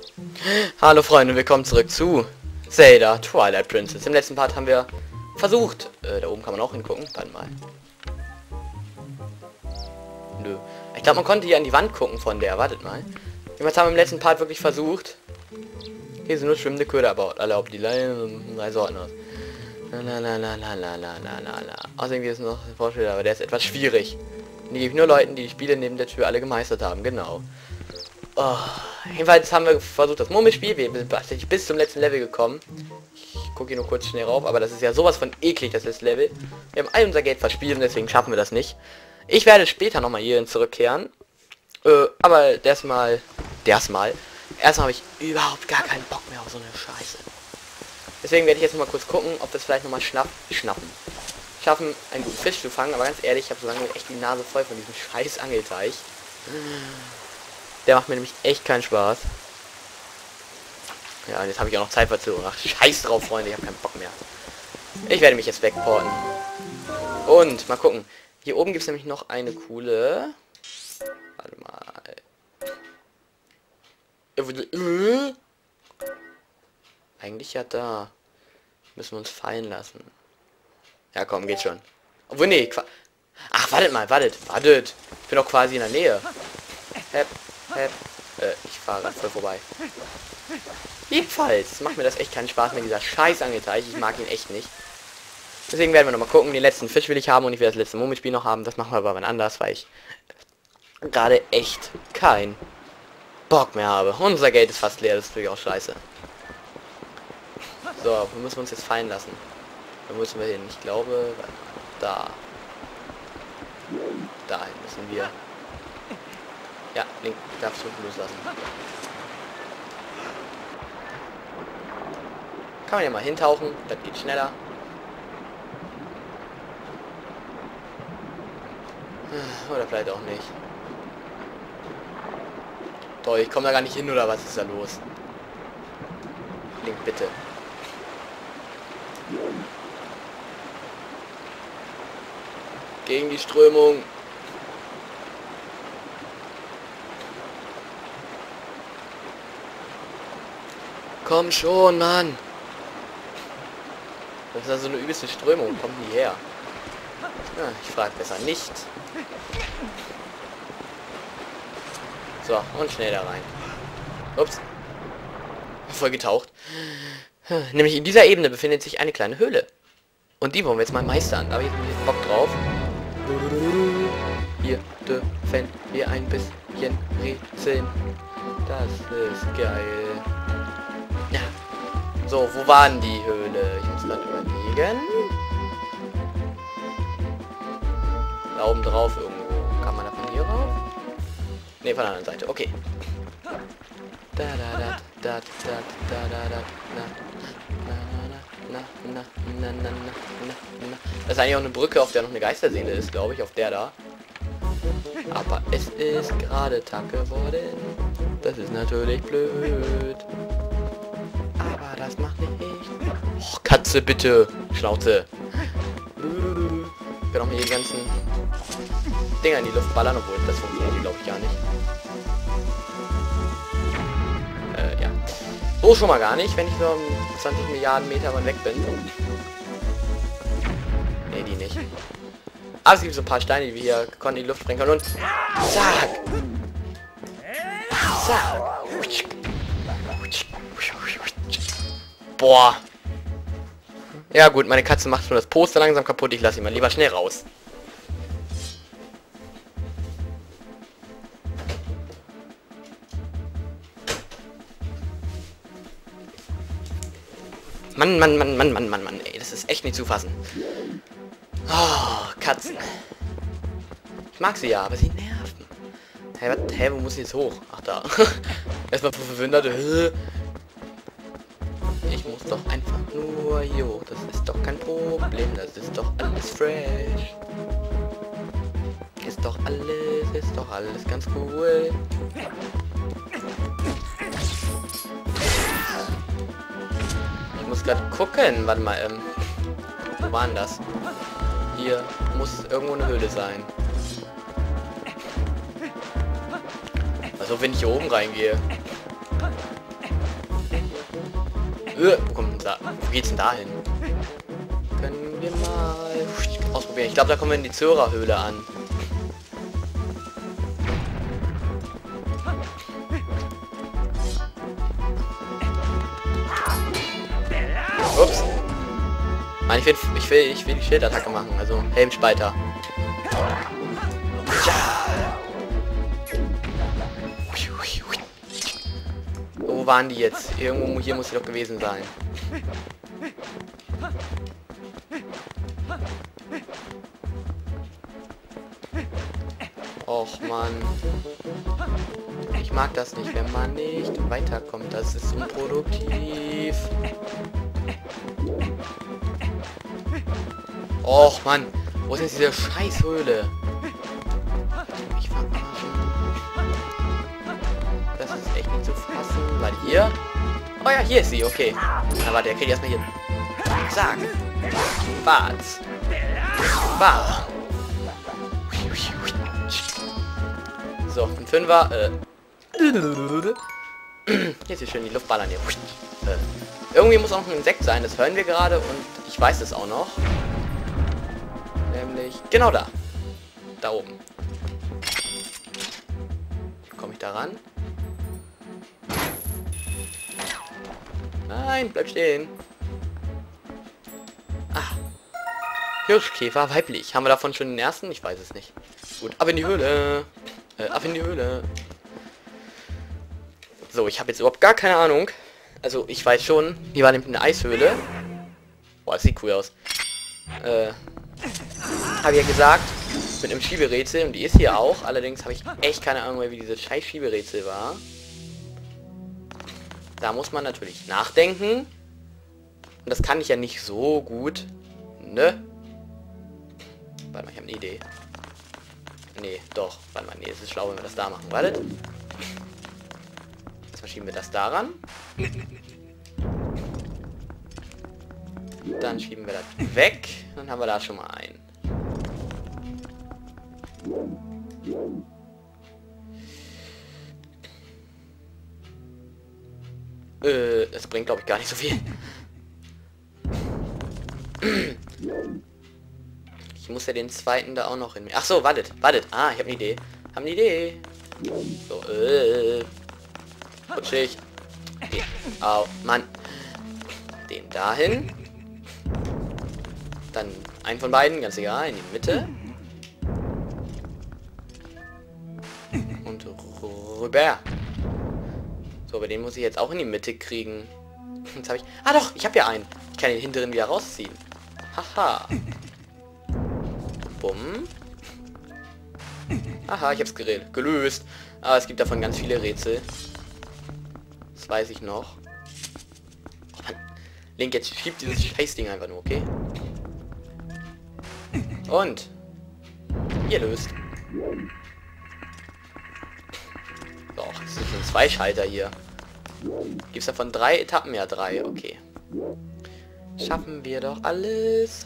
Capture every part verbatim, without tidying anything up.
Hallo Freunde, willkommen zurück zu Zelda Twilight Princess. Im letzten Part haben wir versucht, äh, da oben kann man auch hingucken, warte mal. Nö. Ich glaube, man konnte hier an die Wand gucken von der, wartet mal. Jedenfalls haben wir im letzten Part wirklich versucht. Hier sind nur schwimmende Köder erbaut, alle auf die drei Sorten aus. La la la la la la la la la. Außerdem gibt es noch ein Vorschlag, aber der ist etwas schwierig. Die gebe ich nur Leuten, die die Spiele neben der Tür alle gemeistert haben, genau. Oh, jedenfalls haben wir versucht, das Murmelspiel, wir sind tatsächlich bis zum letzten Level gekommen. Ich gucke hier nur kurz schnell rauf, aber das ist ja sowas von eklig, das letzte Level. Wir haben all unser Geld verspielt und deswegen schaffen wir das nicht. Ich werde später nochmal hierhin zurückkehren. Äh, aber erstmal, erstmal, erstmal habe ich überhaupt gar keinen Bock mehr auf so eine Scheiße. Deswegen werde ich jetzt noch mal kurz gucken, ob wir es vielleicht nochmal schnapp, schnappen. Schaffen, einen guten Fisch zu fangen, aber ganz ehrlich, ich habe so lange echt die Nase voll von diesem scheiß Angelteich. Der macht mir nämlich echt keinen Spaß. Ja, und jetzt habe ich auch noch Zeitverzögerung. Ach, scheiß drauf, Freunde, ich habe keinen Bock mehr. Ich werde mich jetzt wegporten. Und, mal gucken. Hier oben gibt es nämlich noch eine coole... Warte mal. Eigentlich ja da. Müssen wir uns fallen lassen. Ja, komm, geht schon. Obwohl, nee, ach, wartet mal, wartet, wartet. Ich bin doch quasi in der Nähe. Hep, hep. Äh, ich fahre gerade voll vorbei. Jedenfalls macht mir das echt keinen Spaß mehr, dieser scheiß Angelteich. Ich mag ihn echt nicht. Deswegen werden wir noch mal gucken. Den letzten Fisch will ich haben und ich will das letzte Murmelspiel noch haben. Das machen wir aber wann anders, weil ich gerade echt kein Bock mehr habe. Unser Geld ist fast leer, das ist natürlich auch scheiße. So, wo müssen wir uns jetzt fallen lassen? Da müssen wir hin. Ich glaube, da. Dahin müssen wir. Ja, link, darfst du loslassen. Kann man ja mal hintauchen, das geht schneller. Oder vielleicht auch nicht. Toll, ich komme da gar nicht hin, oder was ist da los? Link, bitte. Gegen die Strömung. Komm schon, Mann. Das ist ja so eine übelste Strömung. Kommt nie her. Ja, ich frage besser nicht. So, und schnell da rein. Ups. Voll getaucht. Nämlich in dieser Ebene befindet sich eine kleine Höhle. Und die wollen wir jetzt mal meistern. Da habe ich jetzt Bock drauf. Hier dürfen wir ein bisschen rätseln. Das ist geil. Ja. So, wo waren die Höhle? Ich muss gerade überlegen. Da oben drauf irgendwo. Kann man da von hier rauf? Ne, von der anderen Seite. Okay. Da da da da da da da da na na na na na na. Das ist eigentlich auch eine Brücke, auf der noch eine Geisterseele ist, glaube ich, auf der da. Aber es ist gerade Tag geworden. Das ist natürlich blöd. Aber das macht nicht. Och, Katze, bitte. Schnauze. Ich kann auch mir die ganzen Dinger in die Luft ballern, obwohl das funktioniert, glaube ich, gar nicht. Äh, ja. So schon mal gar nicht, wenn ich so zwanzig Milliarden Meter weit weg bin. Nee, die nicht. Aber es gibt so ein paar Steine, die wir hier konnten in die Luft bringen können und zack! Zack! Boah! Ja gut, meine Katze macht schon das Poster langsam kaputt. Ich lasse ihn mal lieber schnell raus. Mann, Mann, Mann, Mann, Mann, Mann, Mann, ey, das ist echt nicht zu fassen. Oh, Katzen. Ich mag sie ja, aber sie nerven. Hä, hey, hä, wo muss ich jetzt hoch? Ach, da. Erstmal verwunderte. Ich muss doch einfach nur hier hoch. Das ist doch kein Problem. Das ist doch alles fresh. Ist doch alles, ist doch alles ganz cool. Ich muss gerade gucken. Warte mal, ähm. Wo war denn das? Hier muss irgendwo eine Höhle sein. Also wenn ich hier oben reingehe. Äh, wo kommt denn da? Wo geht's denn da hin? Können wir mal ausprobieren. Ich glaube, da kommen wir in die Zora-Höhle an. Ups. Nein, ich will, ich will, ich will die Schildattacke machen, also Helmspalter. Wo waren die jetzt? Irgendwo hier muss sie doch gewesen sein. Och Mann. Ich mag das nicht, wenn man nicht weiterkommt. Das ist unproduktiv. Och Mann. Wo ist jetzt diese Scheißhöhle? Ich verarschen. Das ist echt nicht zu fassen. Warte, hier? Oh ja, hier ist sie, okay. Na warte, der kriegt erstmal hier. Zack. Batz. Bah. So, ein Fünfer. Äh. Jetzt hier schön die Luft ballern hier. Äh. Irgendwie muss auch noch ein Insekt sein, das hören wir gerade und ich weiß es auch noch. Nämlich genau da. Da oben. Komme ich da ran? Nein, bleib stehen. Ah. Hirschkäfer, weiblich. Haben wir davon schon den ersten? Ich weiß es nicht. Gut, ab in die Höhle. Äh, ab in die Höhle. So, ich habe jetzt überhaupt gar keine Ahnung. Also, ich weiß schon, hier war nämlich eine Eishöhle. Boah, das sieht cool aus. Äh, habe ich ja gesagt, mit einem Schieberätsel und die ist hier auch. Allerdings habe ich echt keine Ahnung mehr, wie dieses scheiß Schieberätsel war. Da muss man natürlich nachdenken. Und das kann ich ja nicht so gut. Ne? Warte mal, ich habe eine Idee. Nee, doch. Warte mal, nee, es ist schlau, wenn wir das da machen. Wartet. Jetzt schieben wir das daran. Dann schieben wir das weg. Dann haben wir da schon mal einen. Äh, das bringt glaube ich gar nicht so viel. Ich muss ja den zweiten da auch noch in... Ach so, wartet, wartet. Ah, ich habe eine Idee. Haben eine Idee. So, äh... Rutschig. Okay. Au, Mann. Den dahin. Dann einen von beiden, ganz egal, in die Mitte. Und rüber. So, aber den muss ich jetzt auch in die Mitte kriegen. Jetzt habe ich... Ah doch, ich habe ja einen. Ich kann den hinteren wieder rausziehen. Haha. Bumm. Aha, ich hab's geredet. Gelöst. Aber es gibt davon ganz viele Rätsel. Das weiß ich noch. Oh Mann. Link, jetzt schiebt dieses Scheißding einfach nur, okay? Und ihr löst. Doch, das sind schon zwei Schalter hier. Gibt's davon drei Etappen? Ja, drei, okay. Schaffen wir doch alles.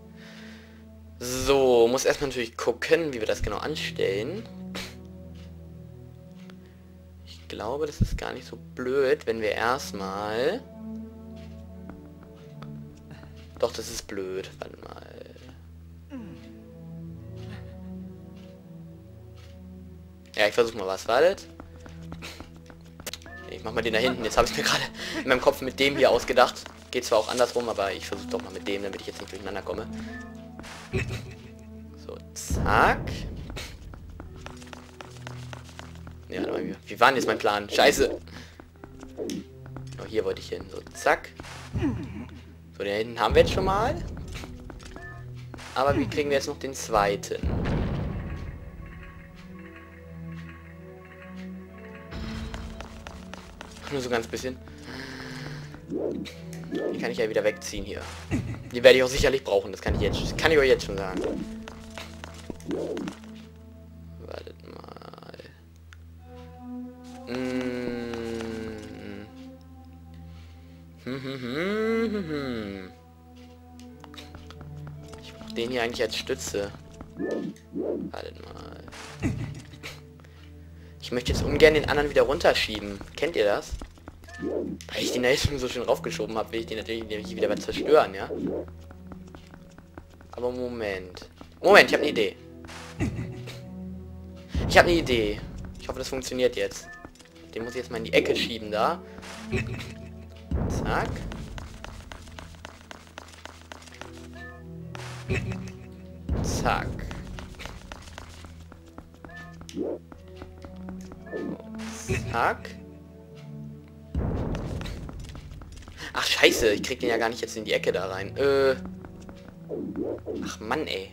So, muss erstmal natürlich gucken, wie wir das genau anstellen. Ich glaube, das ist gar nicht so blöd, wenn wir erstmal... Doch, das ist blöd. Warte mal. Ja, ich versuche mal was. Wartet. Ich mach mal den da hinten. Jetzt habe ich mir gerade in meinem Kopf mit dem hier ausgedacht. Geht zwar auch andersrum, aber ich versuche doch mal mit dem, damit ich jetzt nicht durcheinander komme. So, zack. Ja, wie, wie war denn jetzt mein Plan? Scheiße. Oh, hier wollte ich hin. So, zack. So, den hinten haben wir jetzt schon mal. Aber wie kriegen wir jetzt noch den zweiten? Nur so ganz bisschen. Die kann ich ja wieder wegziehen hier. Die werde ich auch sicherlich brauchen, das kann ich jetzt, kann ich euch jetzt schon sagen. Wartet mal. Mm. Hm, hm, hm, hm, hm. Ich brauche den hier eigentlich als Stütze. Wartet mal. Ich möchte jetzt ungern den anderen wieder runterschieben. Kennt ihr das? Weil ich den da jetzt schon so schön raufgeschoben habe, will ich den natürlich nicht wieder was zerstören, ja? Aber Moment. Moment, ich habe eine Idee. Ich habe eine Idee. Ich hoffe, das funktioniert jetzt. Den muss ich jetzt mal in die Ecke schieben da. Zack. Zack. Zack. Ach scheiße, ich krieg den ja gar nicht jetzt in die Ecke da rein. Äh. Ach Mann, ey.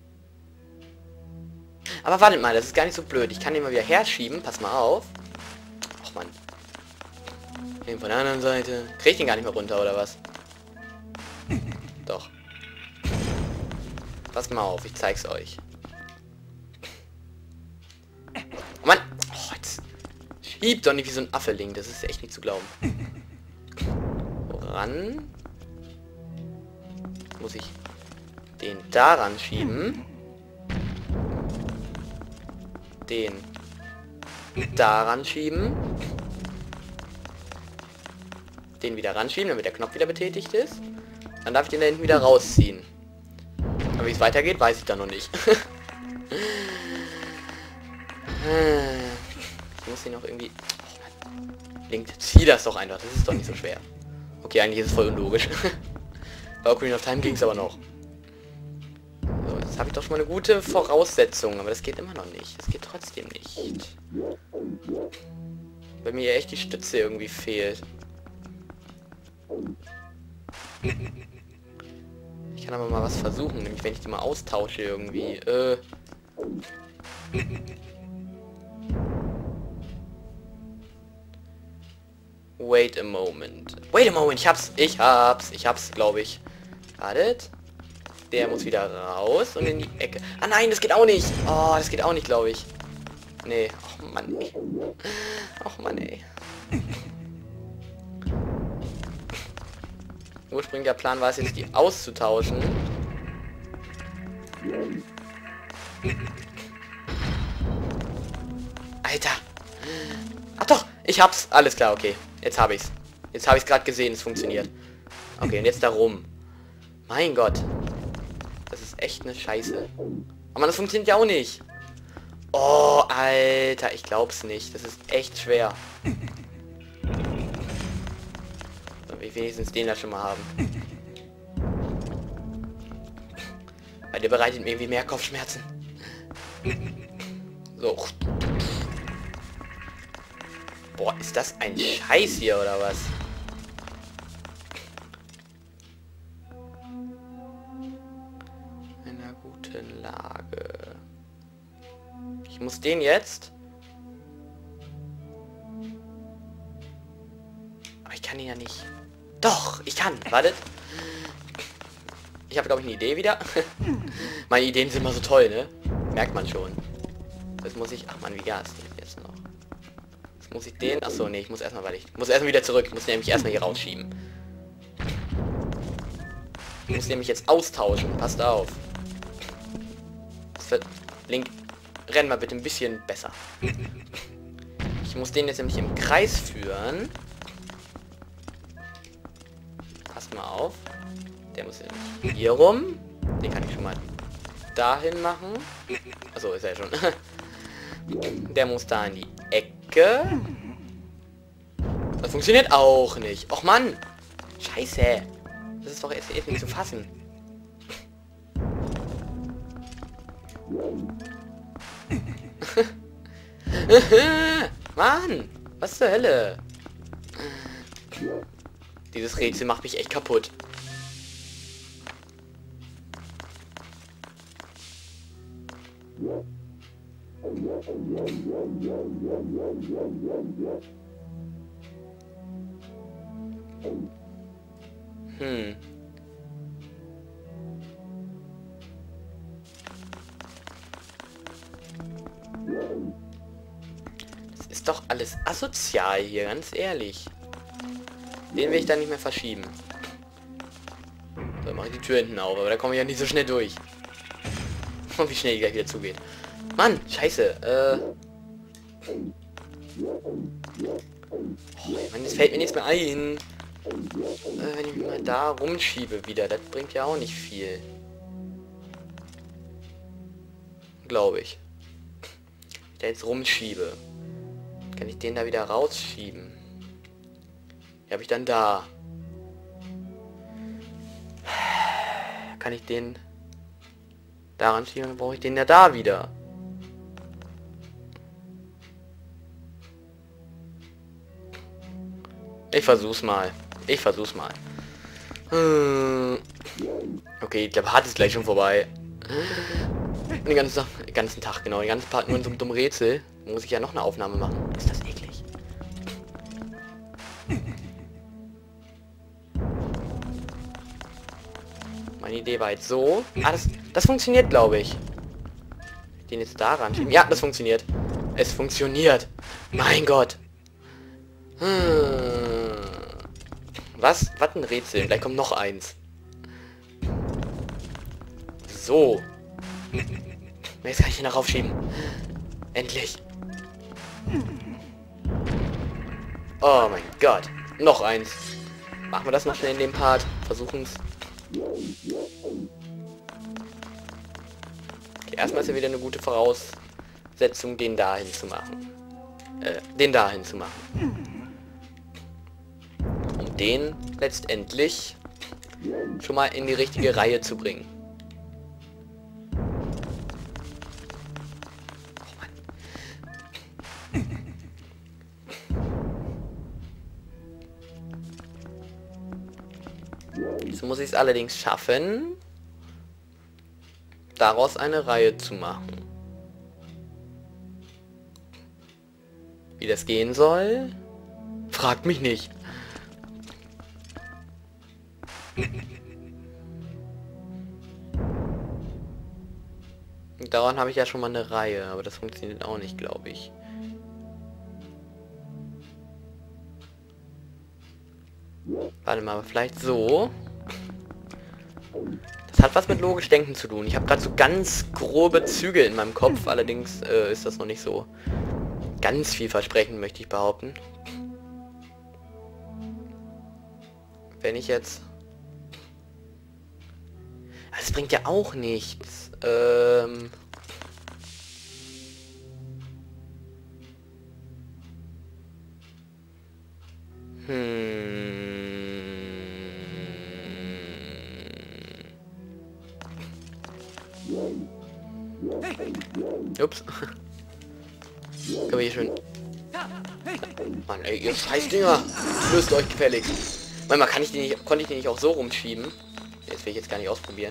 Aber wartet mal, das ist gar nicht so blöd. Ich kann den mal wieder herschieben. Pass mal auf. Ach Mann. Den von der anderen Seite. Krieg ich den gar nicht mehr runter, oder was? Doch. Passt mal auf, ich zeig's euch. Oh Mann! Oh, jetzt schiebt doch nicht wie so ein Affeling. Das ist echt nicht zu glauben. Ran. Muss ich den daran schieben. Den daran schieben. Den wieder ranschieben, damit der Knopf wieder betätigt ist. Dann darf ich den da hinten wieder rausziehen. Aber wie es weitergeht, weiß ich da noch nicht. Ich muss hier noch irgendwie... Link, zieh das doch einfach, das ist doch nicht so schwer. Okay, eigentlich ist es voll unlogisch. Bei Ocarina of Time ging es aber noch. So, jetzt habe ich doch schon mal eine gute Voraussetzung, aber das geht immer noch nicht. Das geht trotzdem nicht. Weil mir ja echt die Stütze irgendwie fehlt. Ich kann aber mal was versuchen, nämlich wenn ich die mal austausche irgendwie. Äh... Wait a moment. Wait a moment, ich hab's, ich hab's, ich hab's, glaube ich. Wartet. Der muss wieder raus und in die Ecke. Ah nein, das geht auch nicht. Oh, das geht auch nicht, glaube ich. Nee, ach Mann, ey. Ach Mann, ey. Ursprünglicher Plan war es jetzt, die auszutauschen. Alter. Ach doch, ich hab's. Alles klar, okay. Jetzt habe ich's. Jetzt habe ich's gerade gesehen, es funktioniert. Okay, und jetzt darum. Mein Gott. Das ist echt eine Scheiße. Aber das funktioniert ja auch nicht. Oh, Alter, ich glaub's nicht. Das ist echt schwer. So, wir wenigstens den da schon mal haben. Weil der bereitet mir irgendwie mehr Kopfschmerzen. So. Boah, ist das ein Scheiß hier, oder was? In einer guten Lage. Ich muss den jetzt... Aber ich kann ihn ja nicht... Doch, ich kann. Wartet. Ich habe, glaube ich, eine Idee wieder. Meine Ideen sind immer so toll, ne? Merkt man schon. Das muss ich... Ach man, wie Gas jetzt noch. Jetzt muss ich den... Achso, nee, ich muss erstmal, weil ich... muss erstmal wieder zurück. Ich muss nämlich erstmal hier rausschieben. Ich muss nämlich jetzt austauschen. Passt auf. Das wird... Link, renn mal bitte ein bisschen besser. Ich muss den jetzt nämlich im Kreis führen. Passt mal auf. Der muss nämlich hier rum. Den kann ich schon mal dahin machen. Achso, ist er ja schon. Der muss da in die Ecke. Das funktioniert auch nicht. Och Mann. Scheiße. Das ist doch jetzt, jetzt nicht zu fassen. Mann. Was zur Hölle? Dieses Rätsel macht mich echt kaputt. Hm. Das ist doch alles asozial hier, ganz ehrlich. Den will ich dann nicht mehr verschieben. So, mache ich die Tür hinten auf, aber da komme ich ja nicht so schnell durch. Und wie schnell die gleich wieder zugeht. Mann, scheiße. Äh. Oh, Mann, es fällt mir nichts mehr ein. Äh, wenn ich mich mal da rumschiebe wieder, das bringt ja auch nicht viel. Glaube ich. Wenn ich da jetzt rumschiebe, kann ich den da wieder rausschieben. Die habe ich dann da. Kann ich den daran schieben, dann brauche ich den ja da wieder. Ich versuch's mal. Ich versuch's mal. Hm. Okay, der Part ist gleich schon vorbei. Den ganzen, den ganzen Tag, genau. Den ganzen Part nur in so einem dummen Rätsel. Muss ich ja noch eine Aufnahme machen. Ist das eklig? Meine Idee war jetzt so. Ah, das, das funktioniert, glaube ich. Den jetzt daran schieben. Ja, das funktioniert. Es funktioniert. Mein Gott. Hm. Was? Was ein Rätsel? Gleich kommt noch eins. So. Jetzt kann ich ihn noch aufschieben. Endlich. Oh mein Gott. Noch eins. Machen wir das noch schnell in dem Part. Versuchen es. Okay, erstmal ist ja wieder eine gute Voraussetzung, den dahin zu machen. Äh, den dahin zu machen. Um den letztendlich schon mal in die richtige Reihe zu bringen. Jetzt muss ich es allerdings schaffen, daraus eine Reihe zu machen. Wie das gehen soll? Fragt mich nicht. Daran habe ich ja schon mal eine Reihe, aber das funktioniert auch nicht, glaube ich. Warte mal, vielleicht so. Das hat was mit logisch denken zu tun. Ich habe gerade so ganz grobe Züge in meinem Kopf, allerdings äh, ist das noch nicht so ganz vielversprechend, möchte ich behaupten. Wenn ich jetzt... Das bringt ja auch nichts. Ähm... Hm... Ups. Können wir hier schön... Mann, ey, ihr scheiß Dinger! Löst euch gefälligst. Manchmal kann ich die nicht, konnte ich die nicht auch so rumschieben. Jetzt will ich jetzt gar nicht ausprobieren.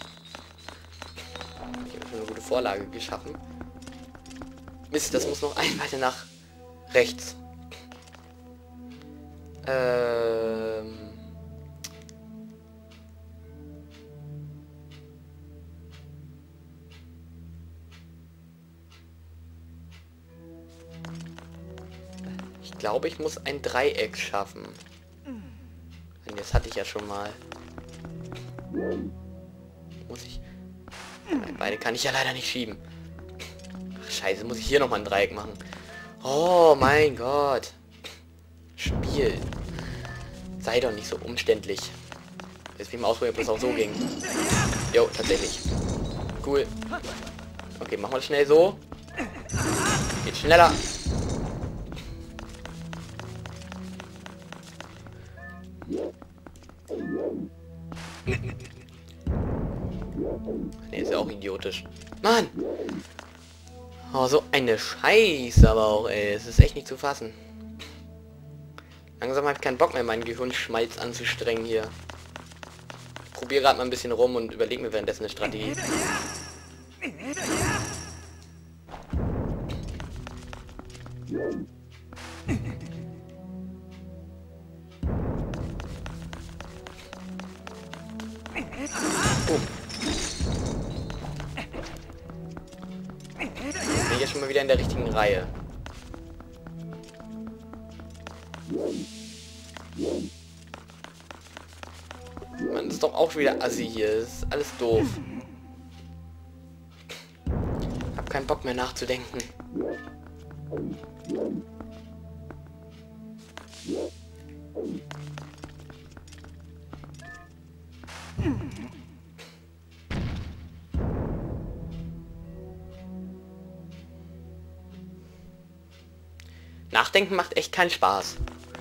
Ich habe schon eine gute Vorlage geschaffen. Mist, das muss noch ein weiter nach rechts. Ähm... Ich glaube, ich muss ein Dreieck schaffen. Und das hatte ich ja schon mal. Muss ich... Beide kann ich ja leider nicht schieben. Ach, scheiße, muss ich hier noch mal ein Dreieck machen. Oh mein Gott. Spiel. Sei doch nicht so umständlich. Jetzt will ich mal ausprobieren, ob das auch so ging. Jo, tatsächlich. Cool. Okay, machen wir das schnell so. Geht schneller. Ne, ist ja auch idiotisch. Mann! Oh, so eine Scheiße aber auch, ey. Es ist echt nicht zu fassen. Langsam habe ich keinen Bock mehr, meinen Gehirnschmalz anzustrengen hier. Ich probiere gerade mal ein bisschen rum und überlege mir währenddessen eine Strategie. Oh. Bin ich jetzt schon mal wieder in der richtigen Reihe. Man ist doch auch wieder assi hier. Das ist alles doof. Hab keinen Bock mehr nachzudenken. Nachdenken macht echt keinen Spaß.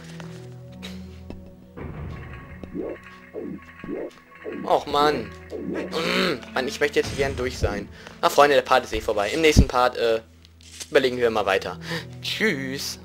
Och Mann. Mm, Mann, ich möchte jetzt gern durch sein. Na Freunde, der Part ist eh vorbei. Im nächsten Part äh, überlegen wir mal weiter. Tschüss.